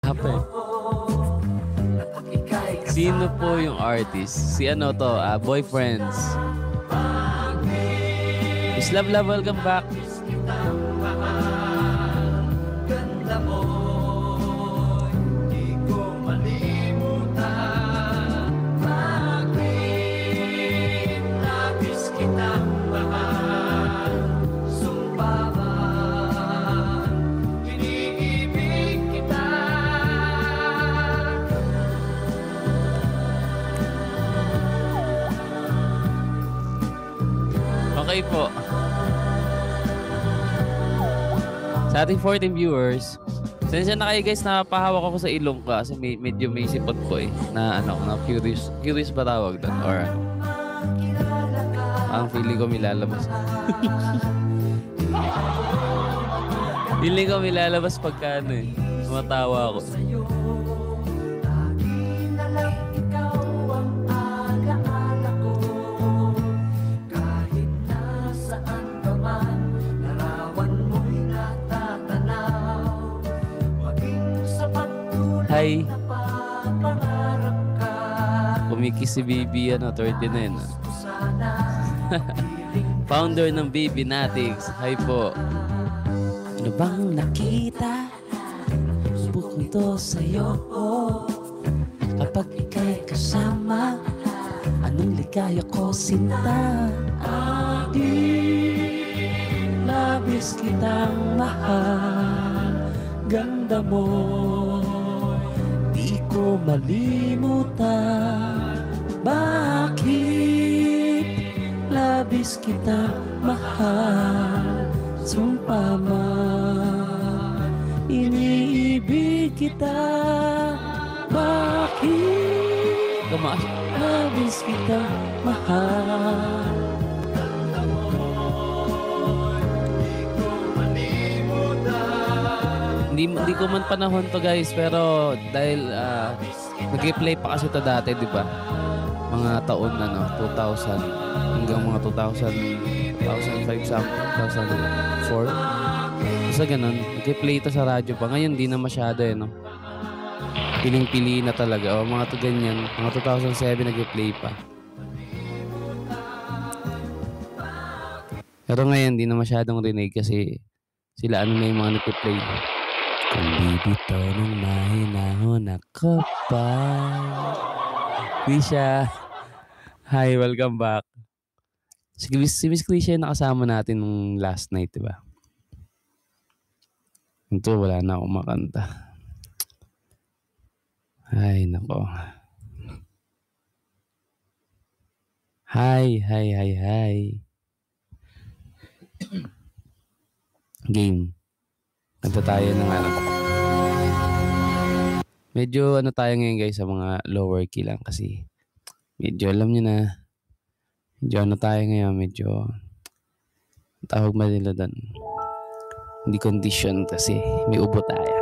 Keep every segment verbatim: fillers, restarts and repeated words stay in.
Hape. Sino po yung artist? Si ano to? Uh, Boyfriends. Miss Love Love, welcome back. Okay po. Sa ating fourteen viewers, sensya na kayo guys, napahawak ako sa ilong ka kasi may, medyo may sipot ko eh. Na ano, na curious. Curious ba tawag doon? Or ano? Ang feeling ko may lalabas. Feeling ko may lalabas pagka ano eh. Matawa ako. Hi. Kumikis si Baby, ano, thirty-nine. Founder ng Baby Natics. Hi po. Ano bang nakita bukod to sa'yo? Kapag ika'y kasama, anong ligaya ko sinta? Aking labis kitang mahal, ganda mo di ko malimutan. Bakit labis kita mahal, sumpa man iniibig kita. Bakit labis kita mahal. Hindi, hindi ko man panahon to guys, pero dahil uh, nag-play pa kasi to dati, di ba? Mga taon na no, two thousand hanggang mga two thousand, two thousand five, two thousand four. Basta ganun, nag-play to sa radyo pa. Ngayon di na masyado eh, no? Piling-pili na talaga. O mga to ganyan, mga two thousand seven nag-play pa. Pero ngayon di na masyadong rinig kasi sila ano na yung mga nag-play. Kung bibitaw ng mahinahon ako pa. Krisha. Hi, welcome back. Si, si Miss Krisha yung nakasama natin nung last night, diba? Ito, wala na akong makanta. Ay, nako. Hi, hi, hi, hi. Game. Kanta tayo ng ano. Medyo ano tayo ngayon guys sa mga lower key lang kasi medyo alam nyo na. Medyo ano tayo ngayon, medyo tawag ba nila doon? Hindi condition kasi may ubo tayo.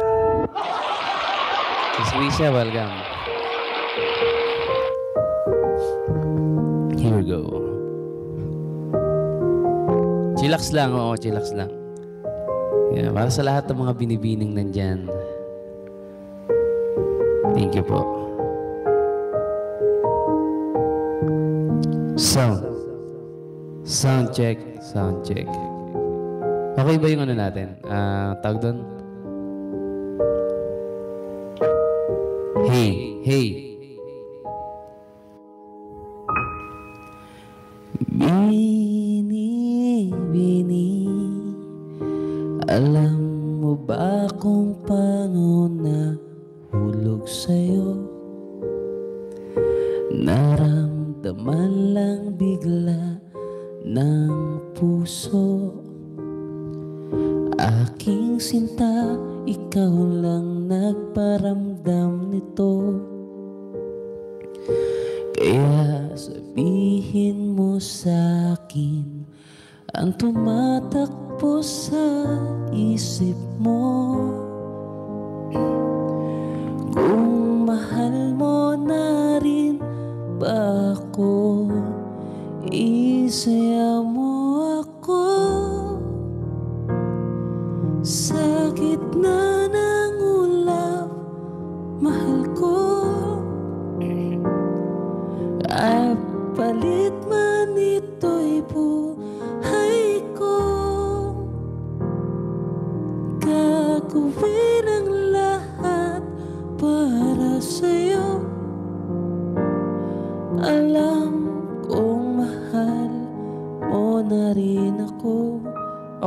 Miss Risha, welcome. Here we go. Chillax lang, oo, chillax lang. Yeah, para sa lahat ng mga binibining nandyan. Thank you po. Sound. Sound check. Sound check. Okay ba yung ano natin? Uh, tawag doon? Hey, hey. Bini, bini. Alam mo ba kung paano nahulog sa'yo? Naramdaman lang bigla ng puso. Aking sinta, ikaw lang nagparamdam nito. Kaya sabihin mo sa'kin ang tumatakbo sa isip mo. Kung mahal mo na rin ba ako, isaya mo ako. Sa gitna ng ulap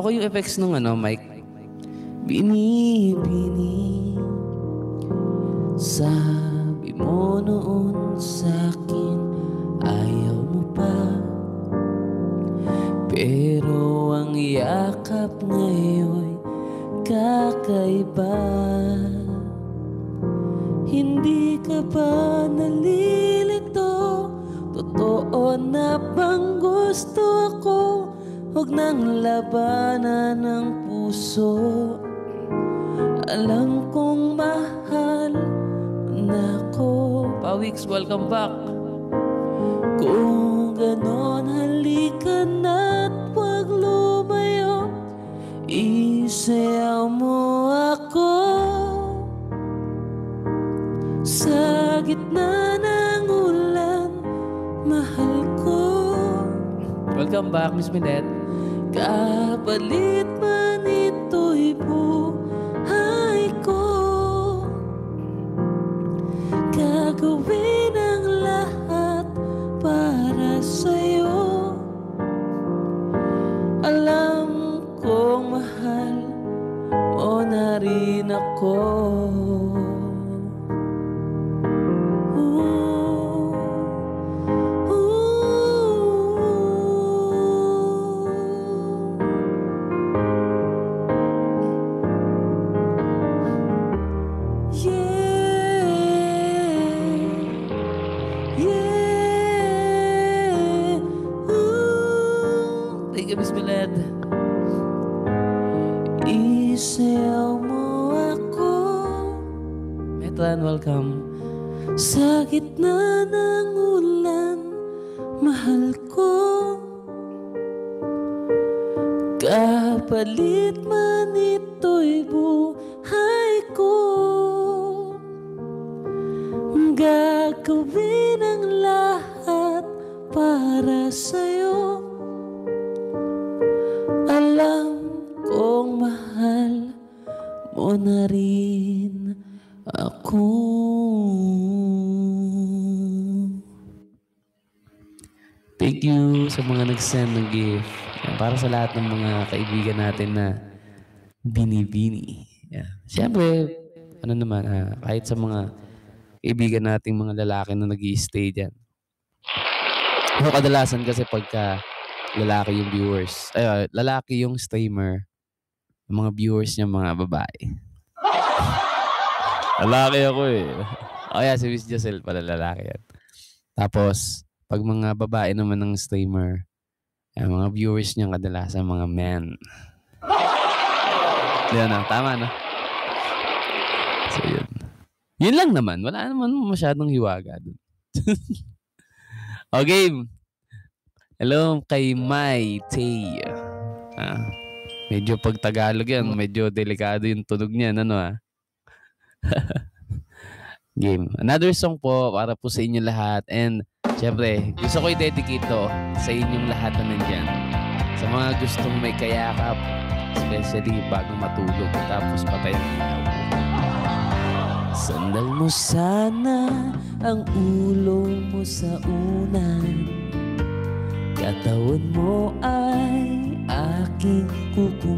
ko yung effects ng ano, mic. Binibini, sabi mo noon sa'kin, ayaw mo pa. Pero ang yakap ngayon kakaiba. Hindi ka ba nalilito? Totoo na bang gusto ako? Huwag nang labanan ng puso. Alam kong mahal na ko. Pawiks, welcome back. Kung ganon, halika na't huwag lumayo. Isayaw mo ako sa gitna ng ulan, mahal ko. Welcome back, Miss Minette. Kapalit man ito'y buhay ko, gagawin ang lahat para sa'yo. Alam kong mahal mo na rin ako. Isayaw mo ako. Metran, welcome. Sa gitna ng ulan, mahal ko. Kapalit man ito'y buhay ko, gagawin ang lahat para sa'yo. Alam kong mahal mo na rin ako. Thank you sa mga nag-send ng gift. Yan, para sa lahat ng mga kaibigan natin na binibini. Yan. Siyempre, ano naman, ha, kahit sa mga kaibigan nating mga lalaki na nag-i-stay dyan. So, kadalasan kasi pagka lalaki yung viewers, ay, lalaki yung streamer, yung mga viewers niya mga babae. Lalaki ako eh. O yeah, si Miss Giselle pala lalaki yan. Tapos, pag mga babae naman ng streamer, yung mga viewers niya kadalasan mga men. Yan na, tama na. So yun. Yun lang naman. Wala naman masyadong hiwaga dun. Okay. Hello kay Mai Tay. Ah, medyo pag Tagalog yan, medyo delikado yung tunog niyan, ano ah. Game. Another song po para po sa inyo lahat. And syempre, gusto ko i-dedicate to sa inyong lahat na nandyan. Sa mga gustong may kayakap, especially bago matulog, tapos patay ang ilaw. Sandal mo sana ang ulo mo sa unan, katawan mo ay aking kukunin.